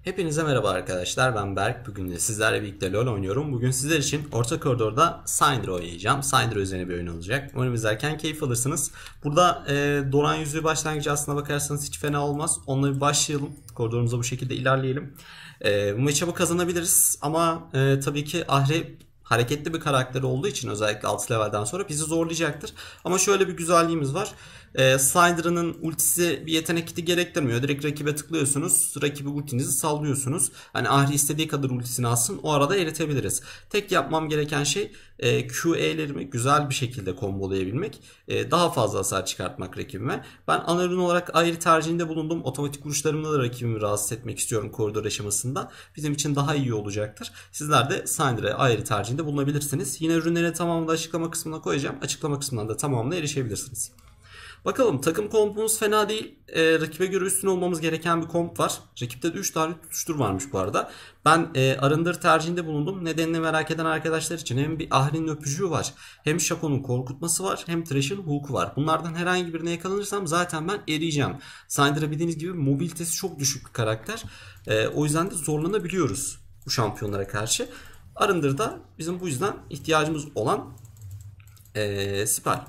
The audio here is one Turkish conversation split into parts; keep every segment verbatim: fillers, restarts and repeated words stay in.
Hepinize merhaba arkadaşlar, ben Berk. Bugün de sizlerle birlikte LoL oynuyorum. Bugün sizler için orta koridorda Syndra oynayacağım. Syndra üzerine bir oyun olacak. Umarım izlerken keyif alırsınız. Burada e, Doran yüzüğü başlangıcı aslına bakarsanız hiç fena olmaz. Onunla bir başlayalım. Koridorumuza bu şekilde ilerleyelim. E, bu maçı kazanabiliriz ama e, tabii ki Ahri hareketli bir karakter olduğu için özellikle altı levelden sonra bizi zorlayacaktır. Ama şöyle bir güzelliğimiz var. E, Syndra'nın ultisi bir yetenek kiti gerektirmiyor. Direkt rakibe tıklıyorsunuz. Rakibi ultinizi sallıyorsunuz. Hani Ahri istediği kadar ultisini alsın. O arada eritebiliriz. Tek yapmam gereken şey e, Q E'lerimi güzel bir şekilde kombolayabilmek. E, daha fazla hasar çıkartmak rakibime. Ben ana ürün olarak ayrı tercihinde bulundum. Otomatik vuruşlarımla da rakibimi rahatsız etmek istiyorum koridor aşamasında. Bizim için daha iyi olacaktır. Sizler de Syndra'ya ayrı tercihinde bulunabilirsiniz. Yine ürünlerin tamamını da açıklama kısmına koyacağım. Açıklama kısmından da tamamına erişebilirsiniz. Bakalım, takım kompumuz fena değil. Ee, rakibe göre üstün olmamız gereken bir komp var. Rakipte de üç tane tutuştur varmış bu arada. Ben e, arındır tercihinde bulundum. Nedenini merak eden arkadaşlar için hem bir Ahri'nin öpücüğü var. Hem Shaco'nun korkutması var. Hem Thresh'in hook'u var. Bunlardan herhangi birine yakalanırsam zaten ben eriyeceğim. Syndra bildiğiniz gibi mobilitesi çok düşük bir karakter. E, o yüzden de zorlanabiliyoruz bu şampiyonlara karşı. Arındır'da bizim bu yüzden ihtiyacımız olan e, Spell.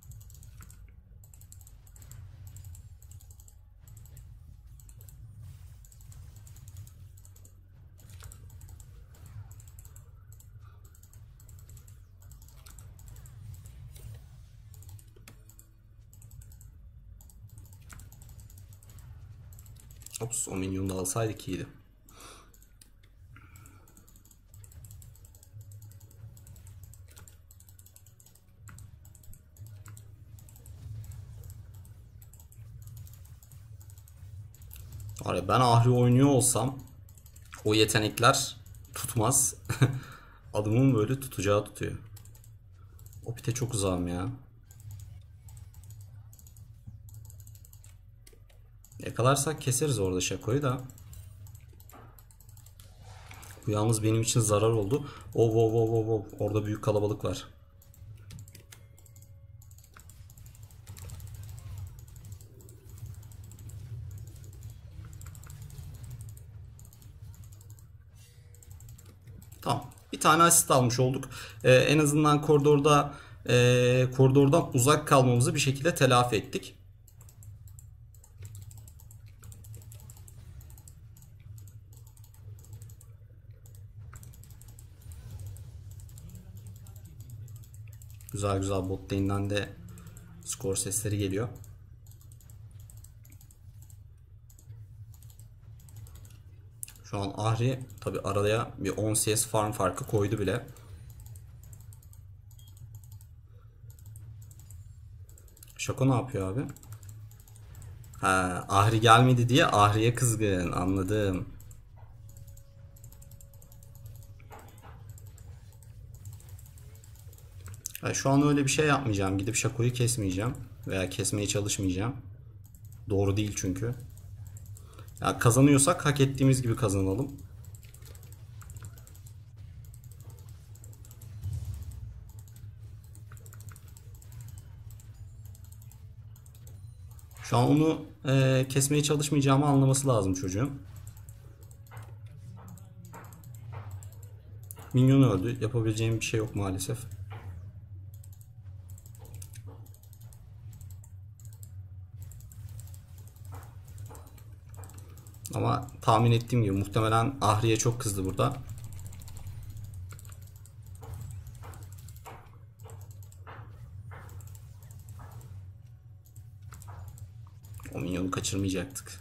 Ops, o minyonu da alsaydık iyiydi. Var ben Ahri oynuyor olsam o yetenekler tutmaz. Adımın böyle tutacağı tutuyor. O pite çok uzağım ya. Yakalarsak keseriz orada Shaco'yu da. Bu yalnız benim için zarar oldu. Oh oh oh oh oh. Orada büyük kalabalık var. Tamam. Bir tane asist almış olduk. Ee, en azından koridorda e, koridordan uzak kalmamızı bir şekilde telafi ettik. Güzel güzel, bot lane'den de skor sesleri geliyor. Şu an Ahri tabi araya bir on C S farm farkı koydu bile. Shaco ne yapıyor abi? Ha, Ahri gelmedi diye Ahri'ye kızgın, anladım. Yani şu an öyle bir şey yapmayacağım. Gidip Shaco'yu kesmeyeceğim. Veya kesmeye çalışmayacağım. Doğru değil çünkü. Ya kazanıyorsak hak ettiğimiz gibi kazanalım. Şu an onu e, kesmeye çalışmayacağımı anlaması lazım çocuğun. Minyon öldü. Yapabileceğim bir şey yok maalesef. Ama tahmin ettiğim gibi muhtemelen Ahri'ye çok kızdı burada. O minyonu kaçırmayacaktık.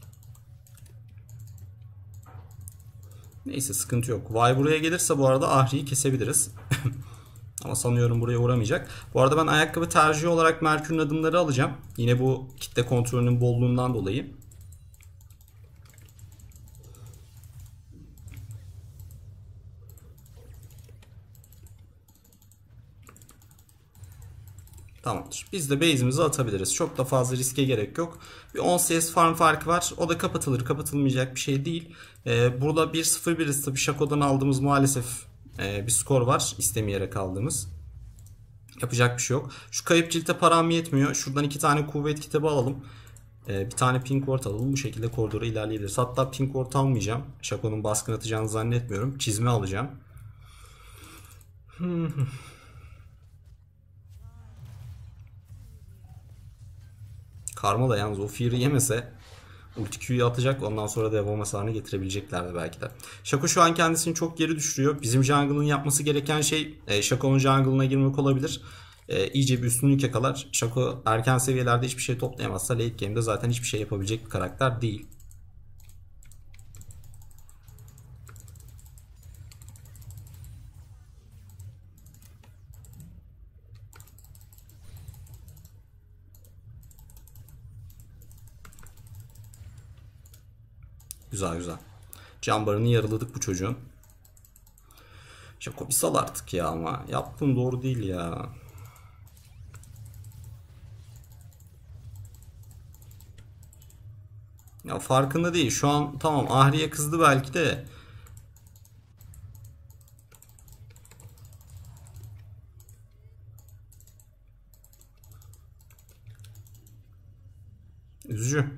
Neyse, sıkıntı yok. Vay buraya gelirse bu arada Ahri'yi kesebiliriz. Ama sanıyorum buraya uğramayacak. Bu arada ben ayakkabı tercihi olarak Merkür'ün adımları alacağım. Yine bu kitle kontrolünün bolluğundan dolayı. Tamamdır. Biz de base'imizi atabiliriz. Çok da fazla riske gerek yok. Bir on C S farm farkı var. O da kapatılır. Kapatılmayacak bir şey değil. Ee, burada bir sıfır biriz. Tabii Shaco'dan aldığımız maalesef e, bir skor var. İstemeyerek aldığımız. Yapacak bir şey yok. Şu kayıp cilte param yetmiyor. Şuradan iki tane kuvvet kitabı alalım. Ee, bir tane pink ward alalım. Bu şekilde koridora ilerleyebiliriz. Hatta pink ward almayacağım. Shaco'nun baskın atacağını zannetmiyorum. Çizme alacağım. Karma da yalnız o fear'ı yemese ulti Q'yu atacak. Ondan sonra devam hasarını getirebileceklerdi belki de. Shaco şu an kendisini çok geri düşürüyor. Bizim jungle'ın yapması gereken şey e, Shaco'nun jungle'ına girmek olabilir. E, iyice bir üstünlük yakalar. Shaco erken seviyelerde hiçbir şey toplayamazsa late game'de zaten hiçbir şey yapabilecek bir karakter değil. Güzel güzel. Can barını yarıladık bu çocuğun. Shaco bir sal artık ya ama. Yaptığın doğru değil ya. Ya farkında değil. Şu an tamam Ahri'ye kızdı belki de. Üzücü.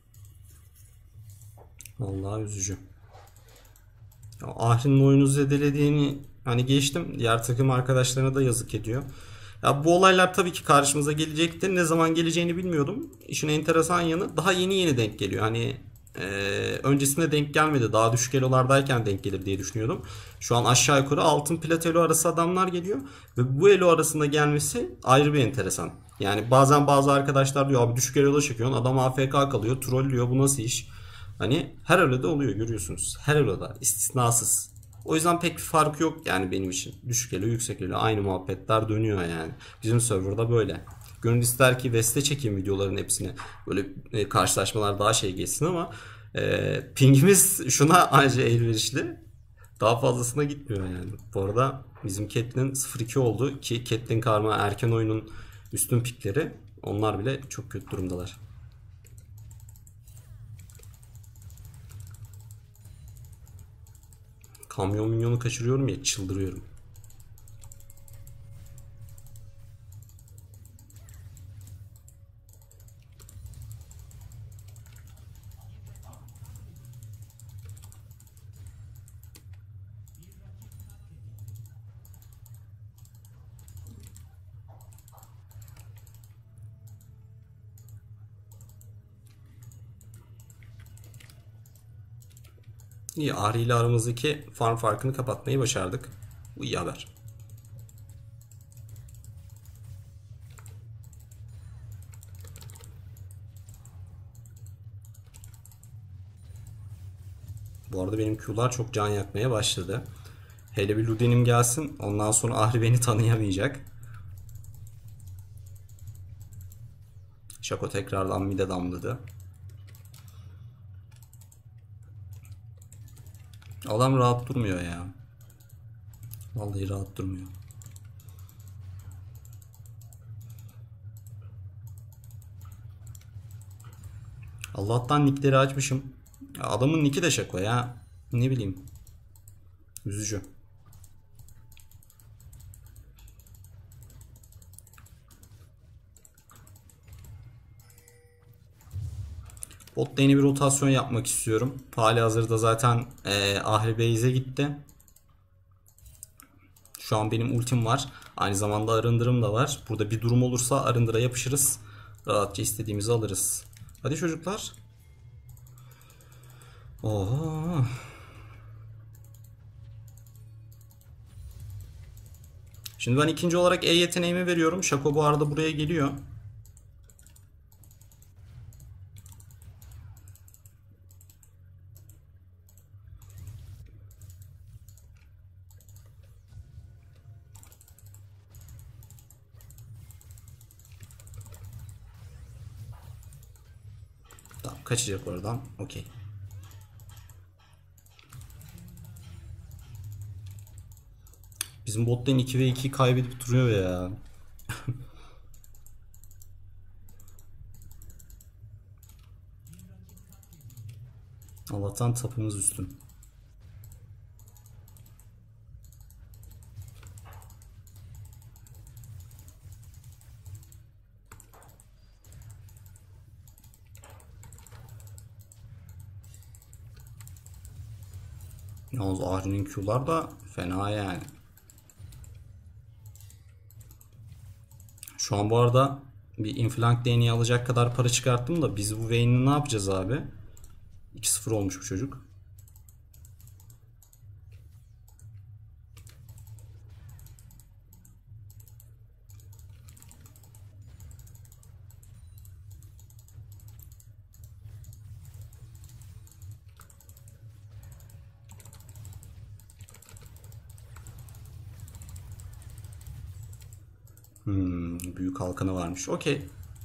Vallahi üzücü. Ya Ahri'nin oyunu zedelediğini hani geçtim. Diğer takım arkadaşlarına da yazık ediyor. Ya bu olaylar tabii ki karşımıza gelecekti. Ne zaman geleceğini bilmiyordum. İşin enteresan yanı daha yeni yeni denk geliyor. Hani e, öncesinde denk gelmedi. Daha düşük elolardayken denk gelir diye düşünüyordum. Şu an aşağı yukarı altın plat elo arası adamlar geliyor. Ve bu elo arasında gelmesi ayrı bir enteresan. Yani bazen bazı arkadaşlar diyor abi düşük eloda çekiyorsun. Adam A F K kalıyor. Trollüyor. Bu nasıl iş? Hani her eloda oluyor görüyorsunuz. Her eloda istisnasız. O yüzden pek bir fark yok yani benim için. Düşük elo yüksek elo aynı muhabbetler dönüyor yani. Bizim serverda böyle. Gönül ister ki West'e çekeyim videoların hepsini. Böyle e, karşılaşmalar daha şey geçsin ama e, pingimiz şuna anca elverişli. Daha fazlasına gitmiyor yani. Bu arada bizim Caitlyn sıfır iki oldu ki Caitlyn Karma erken oyunun üstün pikleri. Onlar bile çok kötü durumdalar. Kamyon minyonu kaçırıyorum ya çıldırıyorum. İyi Ahri ile aramızdaki farm farkını kapatmayı başardık. Bu iyi haber. Bu arada benim Q'lar çok can yakmaya başladı. Hele bir Luden'im gelsin. Ondan sonra Ahri beni tanıyamayacak. Shaco tekrardan mid'e damladı. Adam rahat durmuyor ya. Vallahi rahat durmuyor. Allah'tan nickleri açmışım. Adamın nicki de Shaco ya. Ne bileyim. Üzücü. Bot lane'e bir rotasyon yapmak istiyorum. Hali hazırda zaten e, Ahri Base'e gitti. Şu an benim ultim var. Aynı zamanda arındırım da var. Burada bir durum olursa arındıra yapışırız. Rahatça istediğimizi alırız. Hadi çocuklar. Oho. Şimdi ben ikinci olarak E yeteneğimi veriyorum. Shaco bu arada buraya geliyor. Tamam kaçacak oradan. Okey. Bizim bottan iki ve iki kaybedip duruyor ya. Allah'tan tapımız üstün. Yalnız Ahri'nin Q'lar da fena yani. Şu an bu arada bir inflank değneği alacak kadar para çıkarttım da biz bu Vayne'i ne yapacağız abi? iki sıfır olmuş bu çocuk. Hmm, büyük halkanı varmış. Okey.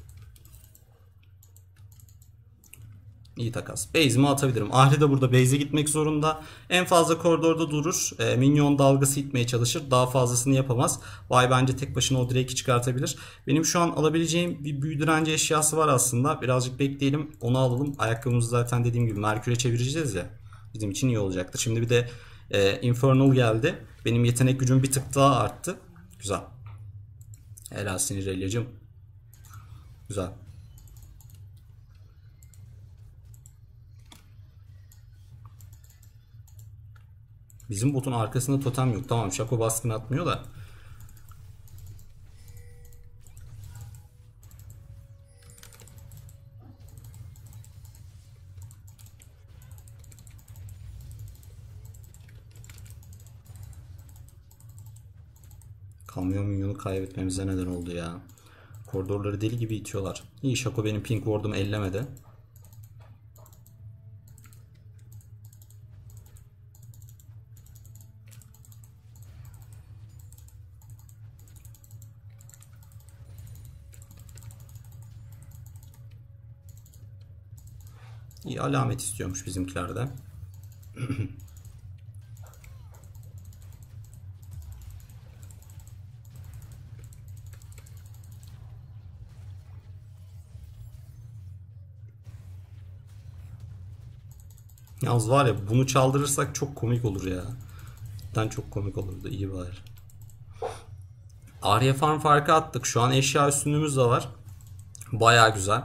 İyi takas. Base'imi atabilirim. Ahri de burada base'e gitmek zorunda. En fazla koridorda durur. E, minyon dalgası itmeye çalışır. Daha fazlasını yapamaz. Vay bence tek başına o Drake'i çıkartabilir. Benim şu an alabileceğim bir büyü direnci eşyası var aslında. Birazcık bekleyelim. Onu alalım. Ayakkabımızı zaten dediğim gibi Merkür'e çevireceğiz ya. Bizim için iyi olacaktır. Şimdi bir de e, Infernal geldi. Benim yetenek gücüm bir tık daha arttı. Güzel. Helal Sinirelia'cığım. Güzel. Bizim botun arkasında totem yok. Tamam, Shaco baskın atmıyor da. Kamyon minyonu kaybetmemize neden oldu ya. Koridorları deli gibi itiyorlar. İyi, Shaco benim pink ward'umu ellemedi. İyi, alamet istiyormuş bizimkilerde. Yalnız var ya, bunu çaldırırsak çok komik olur ya. Cidden çok komik olurdu. İyi bari. Arya farm farkı attık. Şu an eşya üstünlüğümüz de var. Baya güzel.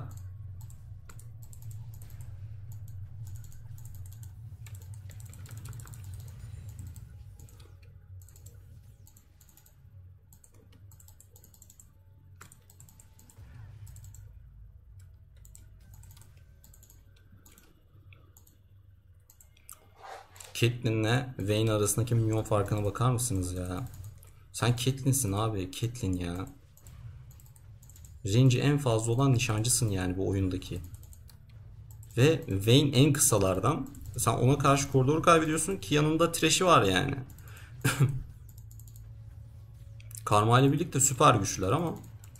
Caitlyn'le Vayne arasındaki minyon farkına bakar mısınız ya? Sen Caitlyn'sin abi. Caitlyn ya. Range'i en fazla olan nişancısın yani bu oyundaki. Ve Vayne en kısalardan. Sen ona karşı koridoru kaybediyorsun ki yanında Thresh'i var yani. Karma ile birlikte süper güçlüler ama.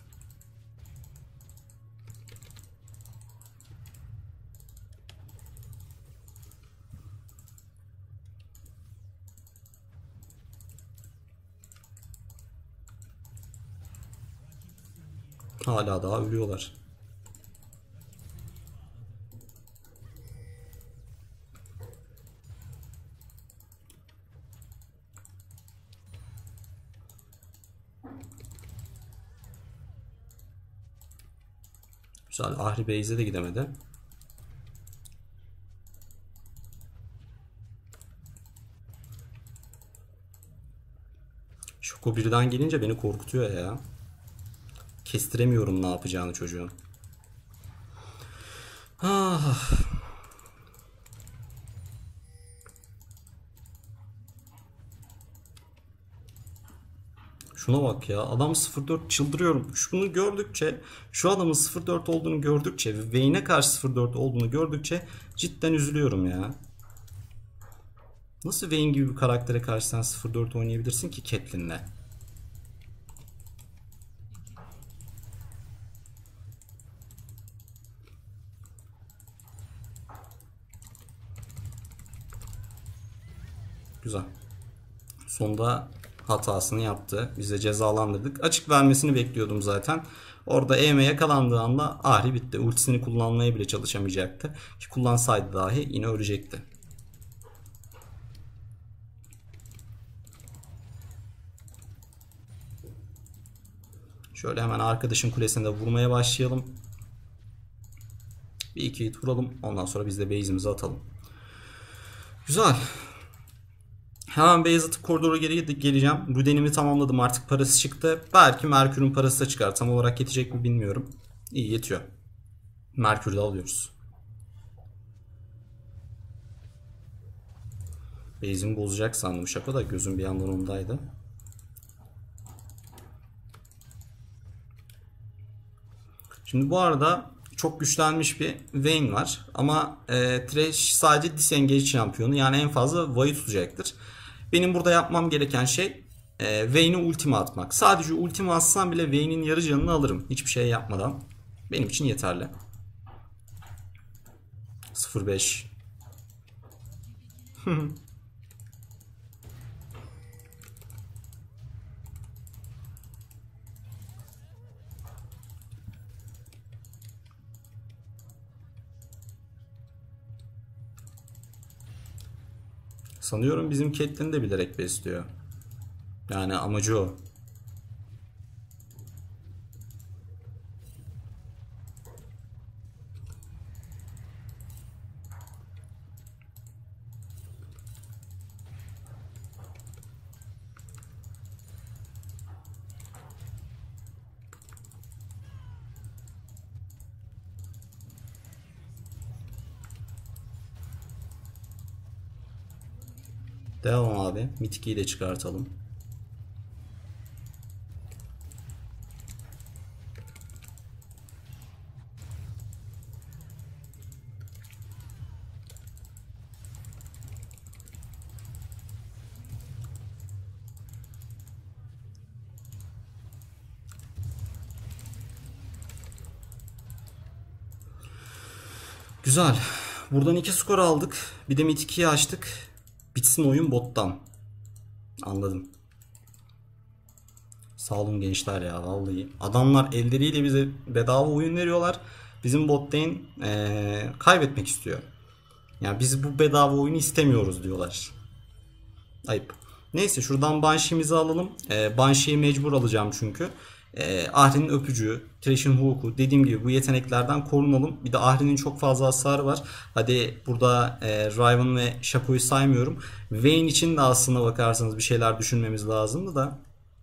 Hala daha ölüyorlar. Güzel. Ahri Beyze de gidemedi. Şoko birden gelince beni korkutuyor ya. Kestiremiyorum ne yapacağını çocuğun. Ah. Şuna bak ya, adam sıfır dört, çıldırıyorum. Şunu gördükçe, şu adamın sıfır dört olduğunu gördükçe ve Vayne'e karşı sıfır dört olduğunu gördükçe cidden üzülüyorum ya. Nasıl Vayne gibi bir karaktere karşı sen sıfır dört oynayabilirsin ki Caitlyn'le? Güzel. Sonunda hatasını yaptı. Biz de cezalandırdık. Açık vermesini bekliyordum zaten. Orada E M'ye yakalandığı anda Ahri bitti. Ultisini kullanmaya bile çalışamayacaktı. Ki kullansaydı dahi yine ölecekti. Şöyle hemen arkadaşın kulesinde vurmaya başlayalım. Bir iki hit vuralım. Ondan sonra biz de base'imizi atalım. Güzel. Hemen beyaz atıp koridora geri geleceğim. Rudenimi tamamladım, artık parası çıktı. Belki Merkür'ün parası da çıkar. Tam olarak yetecek mi bilmiyorum. İyi, yetiyor. Merkür'ü de alıyoruz. Base'imi bozacak sandım şaka da gözüm bir yandan ondaydı. Şimdi bu arada çok güçlenmiş bir Vayne var. Ama e, Thresh sadece disengage şampiyonu. Yani en fazla Vay'ı tutacaktır. Benim burada yapmam gereken şey e, Vayne'e ultimi atmak. Sadece ultimi atsam bile Vayne'in yarı canını alırım. Hiçbir şey yapmadan. Benim için yeterli. sıfır beş. Sanıyorum bizim Caitlyn de bilerek besliyor. Yani amacı o. Devam abi. Mitki'yi de çıkartalım. Güzel. Buradan iki skor aldık. Bir de Mitki'yi açtık. Bitsin oyun bottan. Anladım. Sağ olun gençler ya vallahi. Adamlar elleriyle bize bedava oyun veriyorlar. Bizim bot lane ee, kaybetmek istiyor. Yani biz bu bedava oyunu istemiyoruz diyorlar. Ayıp. Neyse şuradan Banshee'mizi alalım. E, Banshee'yi mecbur alacağım çünkü. E, Ahri'nin öpücüğü, Thresh'in hook'u, dediğim gibi bu yeteneklerden korunalım. Bir de Ahri'nin çok fazla hasarı var. Hadi burada e, Riven ve Shaco'yu saymıyorum. Vayne için de aslında bakarsanız bir şeyler düşünmemiz lazımdı da.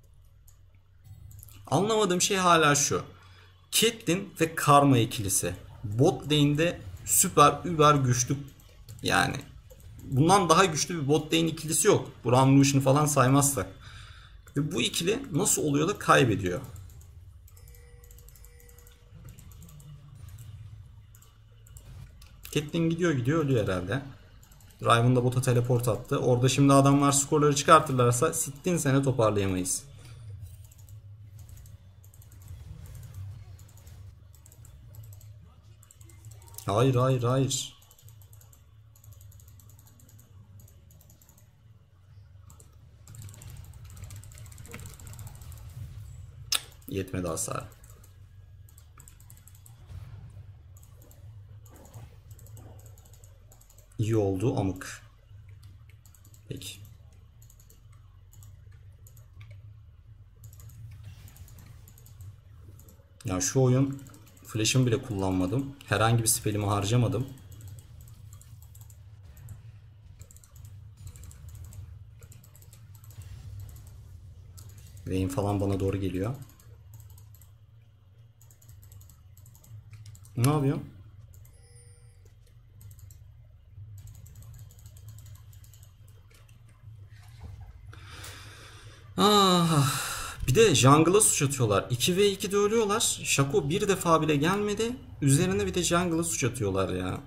Anlamadığım şey hala şu. Caitlyn ve Karma ikilisi. Bot lane'de süper über güçlü, yani bundan daha güçlü bir bot lane ikilisi yok. Braum Lucian'ı falan saymazsak. Ve bu ikili nasıl oluyor da kaybediyor? Caitlyn gidiyor gidiyor ölüyor herhalde. Riven da bota teleport attı. Orada şimdi adamlar skorları çıkartırlarsa sittin sene toparlayamayız. Hayır hayır hayır. Yetmedi hasar. İyi oldu amık. Peki. Ya şu oyun flash'ımı bile kullanmadım. Herhangi bir spell'imi harcamadım. Vayne falan bana doğru geliyor. Ne yapıyor? Ah, bir de jungle'a suç atıyorlar. iki ve iki'de ölüyorlar. Shaco bir defa bile gelmedi. Üzerine bir de jungle'a suç atıyorlar ya.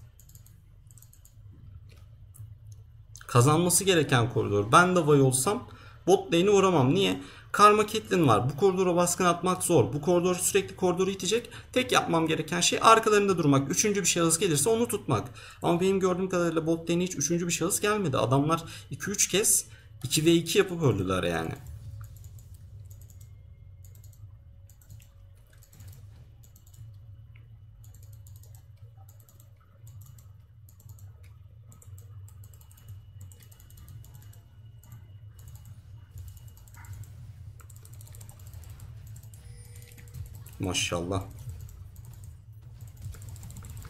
Kazanması gereken koridor. Ben de Vay olsam bot lane'i uğramam. Niye? Karma Caitlyn var. Bu koridora baskın atmak zor. Bu koridor sürekli koridoru itecek. Tek yapmam gereken şey arkalarında durmak. Üçüncü bir şahıs gelirse onu tutmak. Ama benim gördüğüm kadarıyla bot lane'e hiç üçüncü bir şahıs gelmedi. Adamlar iki üç kez iki ve iki yapıp öldüler yani. Maşallah.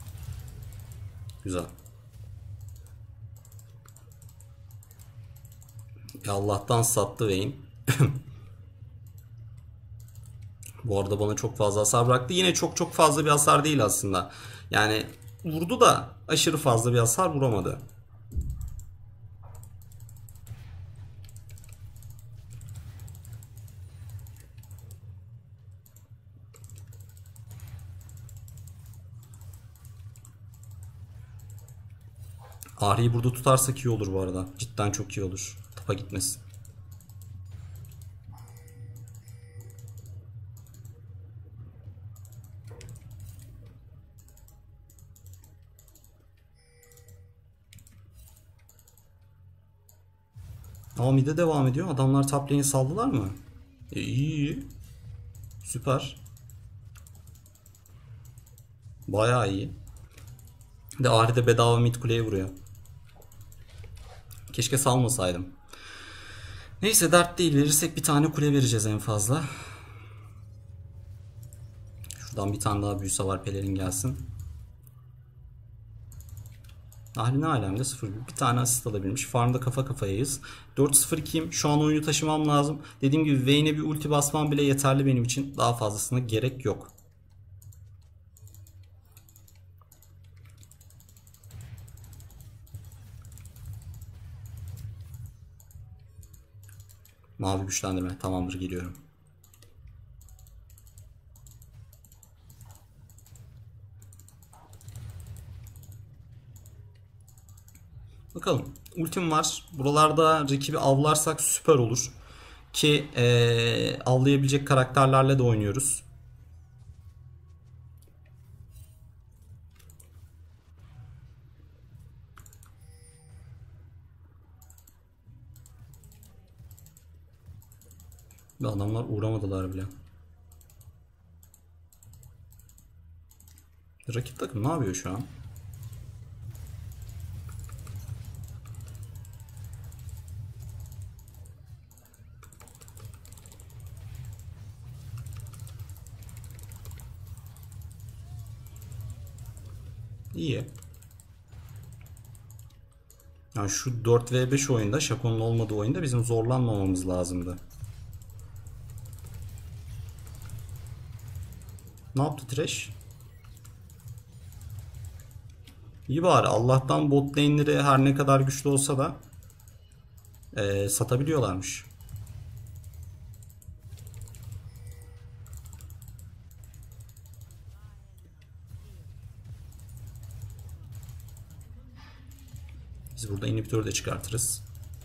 Güzel. Ya Allah'tan sattı Vayne. Bu arada bana çok fazla hasar bıraktı. Yine çok çok fazla bir hasar değil aslında. Yani vurdu da aşırı fazla bir hasar vuramadı. Ahri'yi burada tutarsak iyi olur bu arada. Cidden çok iyi olur. Tapa gitmesin. Ama mid'e devam ediyor. Adamlar top lane'i saldılar mı? E, iyi iyi. Süper. Bayağı iyi. De Ahri de bedava mid kuleye vuruyor. Keşke salmasaydım. Neyse dert değil. Verirsek bir tane kule vereceğiz en fazla. Şuradan bir tane daha büyüse var. Pelerin gelsin. Ahri ne alemde? sıfır bir. Bir tane asist alabilmiş. Farmda kafa kafayayız. dört sıfır ikiyim. Şu an oyunu taşımam lazım. Dediğim gibi Vayne'e bir ulti basmam bile yeterli benim için. Daha fazlasına gerek yok. Mavi güçlendirme. Tamamdır, geliyorum. Bakalım. Ultim var. Buralarda rakibi avlarsak süper olur. Ki ee, avlayabilecek karakterlerle de oynuyoruz. Ve adamlar uğramadılar bile. Rakip takım ne yapıyor şu an? İyi. Yani şu dört ve beş oyunda, Shaco'nun olmadığı oyunda bizim zorlanmamamız lazımdı. Ne yaptı Thresh? İyi bari. Allah'tan bot lane'leri her ne kadar güçlü olsa da ee, satabiliyorlarmış. Biz burada inhibitörü de çıkartırız.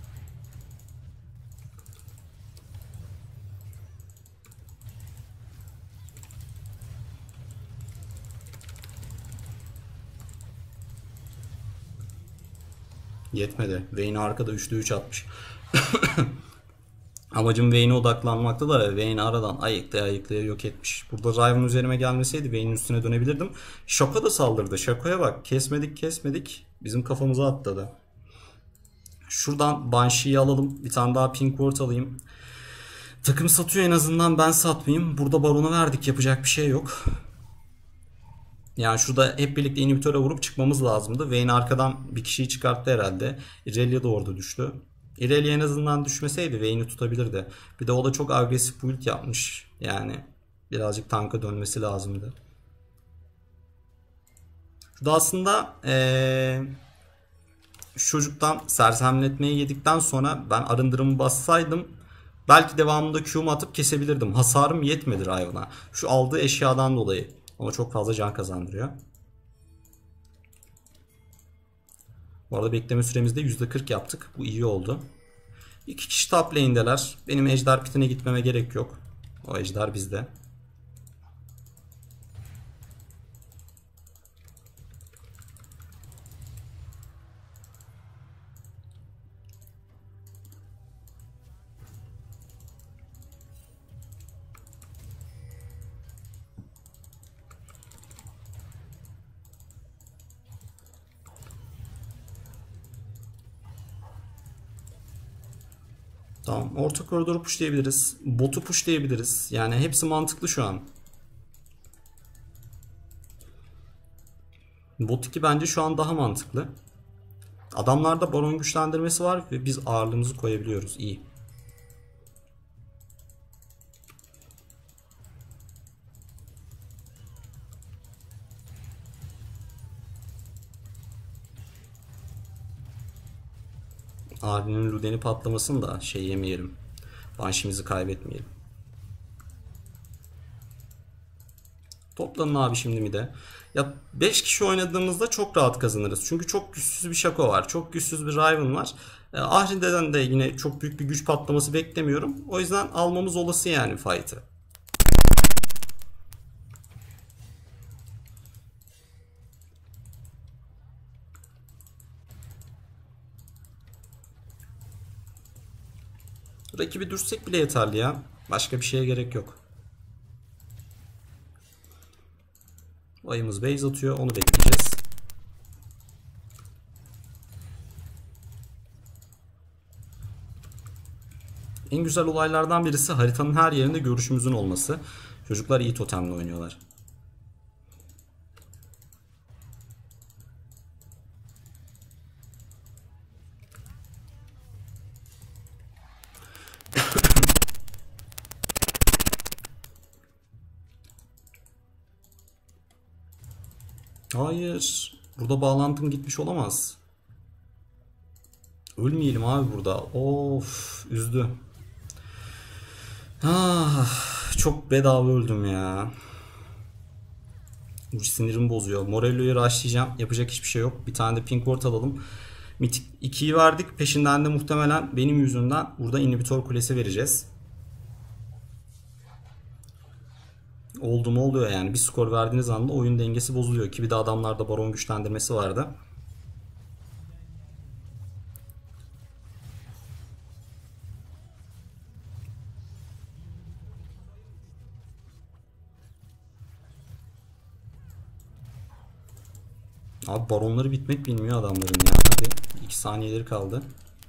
Yetmedi. Vayne arkada üçte üç atmış. Amacım Vayne'e odaklanmakta da Vayne aradan ayıklaya ayıklaya yok etmiş. Burada Riven üzerime gelmeseydi Vayne'in üstüne dönebilirdim. Shaco da saldırdı. Shaco'ya bak. Kesmedik kesmedik. Bizim kafamıza atladı. Şuradan Banshee'yi alalım. Bir tane daha Pink Ward alayım. Takım satıyor, en azından ben satmayayım. Burada Baron'u verdik. Yapacak bir şey yok. Yani şurada hep birlikte inhibitöre vurup çıkmamız lazımdı. Vayne arkadan bir kişiyi çıkarttı herhalde. Irelia da orada düştü. Irelia en azından düşmeseydi Vayne'i tutabilirdi. Bir de o da çok agresif build yapmış. Yani birazcık tanka dönmesi lazımdı. Şurada aslında ee, şu çocuktan sersemletmeyi yedikten sonra ben arındırımı bassaydım belki devamında Q'mu atıp kesebilirdim. Hasarım yetmedi Riven'a. Şu aldığı eşyadan dolayı. Ama çok fazla can kazandırıyor. Bu arada bekleme süremizde yüzde kırk yaptık. Bu iyi oldu. İki kişi top lane'deler. Benim ejder pitine gitmeme gerek yok. O ejder bizde. Tamam. Orta koridoru pushlayabiliriz. Botu pushlayabiliriz. Yani hepsi mantıklı şu an. Bot iki bence şu an daha mantıklı. Adamlarda baron güçlendirmesi var ve biz ağırlığımızı koyabiliyoruz. İyi. Abinin Luden'i patlamasın da şey yemeyelim. Banshim'izi kaybetmeyelim. Toplanın abi şimdi mi de. Ya beş kişi oynadığımızda çok rahat kazanırız. Çünkü çok güçsüz bir Shaco var. Çok güçsüz bir Riven var. E, Ahri'den de yine çok büyük bir güç patlaması beklemiyorum. O yüzden almamız olası yani fight'ı. Rakibi dürsek bile yeterli ya. Başka bir şeye gerek yok. Ayımız base atıyor. Onu bekleyeceğiz. En güzel olaylardan birisi haritanın her yerinde görüşümüzün olması. Çocuklar iyi totemle oynuyorlar. Hayır. Burada bağlantım gitmiş olamaz. Ölmeyelim abi burada. Of, üzdü. Ah, çok bedava öldüm ya. Bu sinirimi bozuyor. Morello'yu rushlayacağım. Yapacak hiçbir şey yok. Bir tane de pink ward alalım. Mythic ikiyi verdik. Peşinden de muhtemelen benim yüzümden burada inhibitor kulesi vereceğiz. Oldu mu oluyor yani. Bir skor verdiğiniz anda oyun dengesi bozuluyor. Ki bir de adamlarda baron güçlendirmesi vardı. Abi baronları bitmek bilmiyor adamların ya. Hadi. iki saniyeleri kaldı.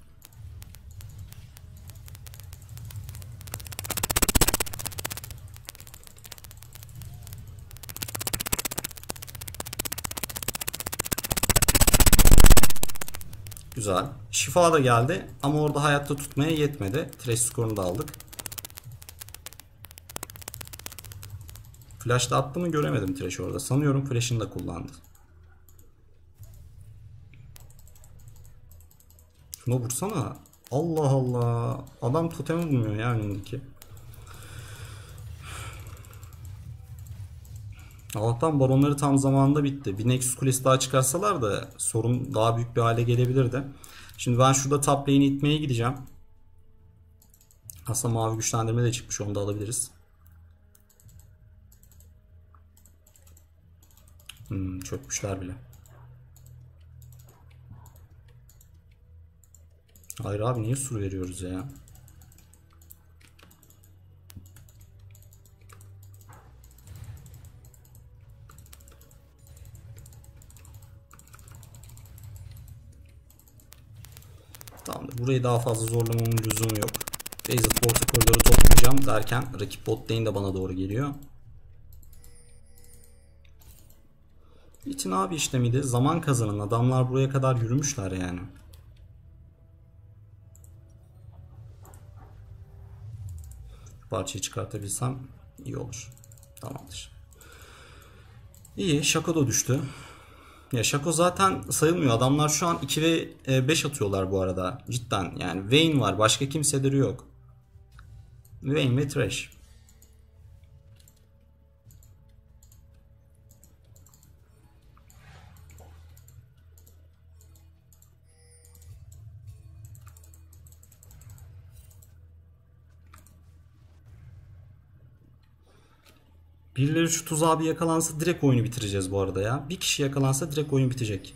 Güzel. Şifa da geldi ama orada hayatta tutmaya yetmedi. Thresh skorunu da aldık. Flash da attı mı göremedim Thresh orada. Sanıyorum flash'ını da kullandı. Şuna vursana. Allah Allah. Adam totemi bulmuyor ya önündeki. Allah'tan baronları tam zamanında bitti. Bir Nexus kulesi daha çıkarsalar da sorun daha büyük bir hale gelebilirdi. Şimdi ben şurada top lane'i itmeye gideceğim. Aslında mavi güçlendirme de çıkmış. Onu da alabiliriz. Hmm, çökmüşler bile. Hayır abi niye sur veriyoruz ya? Tamamdır. Burayı daha fazla zorlamamın lüzumu yok. Beyzat orta koridoru toplayacağım derken rakip bot lane de bana doğru geliyor. İçin abi işte miydi? Zaman kazanın. Adamlar buraya kadar yürümüşler yani. Parçayı çıkartabilsem iyi olur. Tamamdır. İyi. Shaco da düştü. Ya Shaco zaten sayılmıyor. Adamlar şu an iki ve beş atıyorlar bu arada. Cidden yani. Vayne var. Başka kimseleri yok. Vayne ve Thresh. Birileri şu tuzağa bir yakalansa direkt oyunu bitireceğiz bu arada ya. Bir kişi yakalansa direkt oyun bitecek.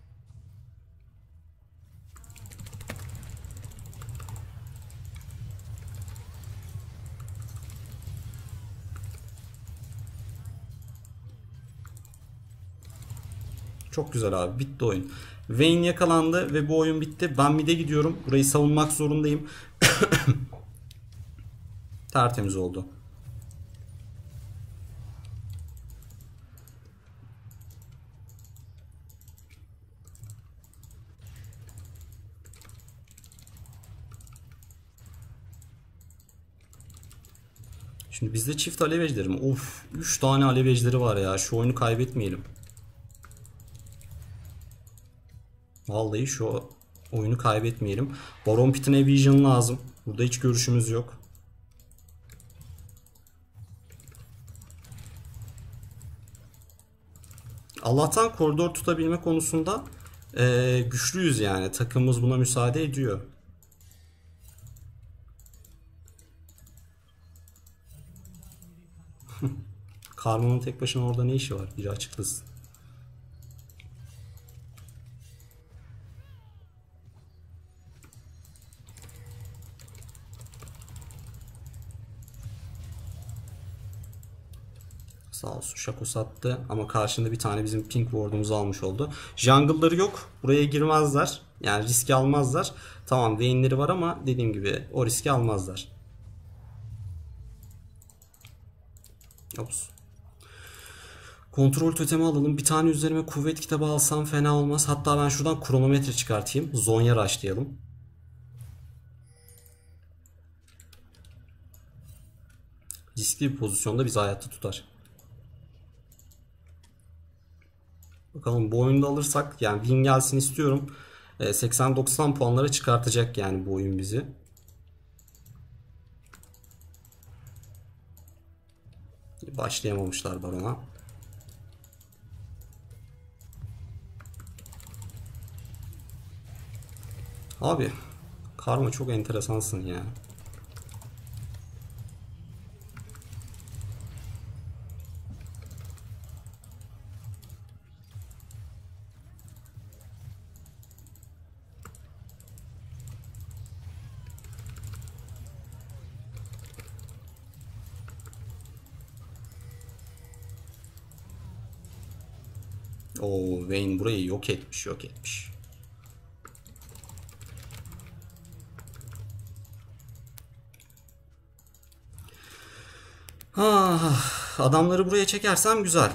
Çok güzel abi. Bitti oyun. Vayne yakalandı ve bu oyun bitti. Ben mid'e gidiyorum. Burayı savunmak zorundayım. Tertemiz oldu. Şimdi bizde çift alev ejderi mi? Of, üç tane alev ejderi var ya. Şu oyunu kaybetmeyelim. Vallahi şu oyunu kaybetmeyelim. Baron Pit'ine Vision lazım. Burada hiç görüşümüz yok. Allah'tan koridor tutabilme konusunda e, güçlüyüz yani. Takımımız buna müsaade ediyor. Karma'nın tek başına orada ne işi var? Biri açıklasın. Sağ olsun Shaco sattı ama karşında bir tane bizim Pink Ward'umuzu almış oldu. Jungle'ları yok. Buraya girmezler. Yani riski almazlar. Tamam Vayne'leri var ama dediğim gibi o riski almazlar. Ops. Kontrol totemi alalım. Bir tane üzerime kuvvet kitabı alsam fena olmaz. Hatta ben şuradan kronometre çıkartayım. Zonya rushlayalım. Riskli bir pozisyonda bizi hayatta tutar. Bakalım bu oyunda alırsak yani win gelsin istiyorum. seksen doksan puanlara çıkartacak yani bu oyun bizi. Başlayamamışlar barona. Abi Karma çok enteresansın ya. Oo, Vayne burayı yok etmiş, yok etmiş. Ah, adamları buraya çekersem güzel.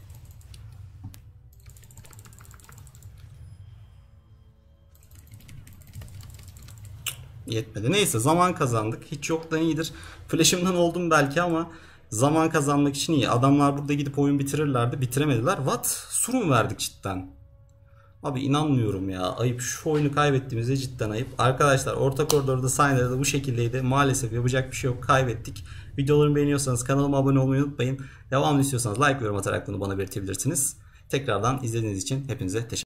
Yetmedi. Neyse zaman kazandık. Hiç yoktan iyidir. Flash'ımdan oldum belki ama zaman kazanmak için iyi. Adamlar burada gidip oyun bitirirlerdi. Bitiremediler. What? Surun verdik cidden. Abi inanmıyorum ya. Ayıp. Şu oyunu kaybettiğimizde cidden ayıp. Arkadaşlar orta koridorda Syndra'da bu şekildeydi. Maalesef yapacak bir şey yok. Kaybettik. Videolarımı beğeniyorsanız kanalıma abone olmayı unutmayın. Devamlı istiyorsanız like ve yorum atarak bunu bana belirtebilirsiniz. Tekrardan izlediğiniz için hepinize teşekkür ederim.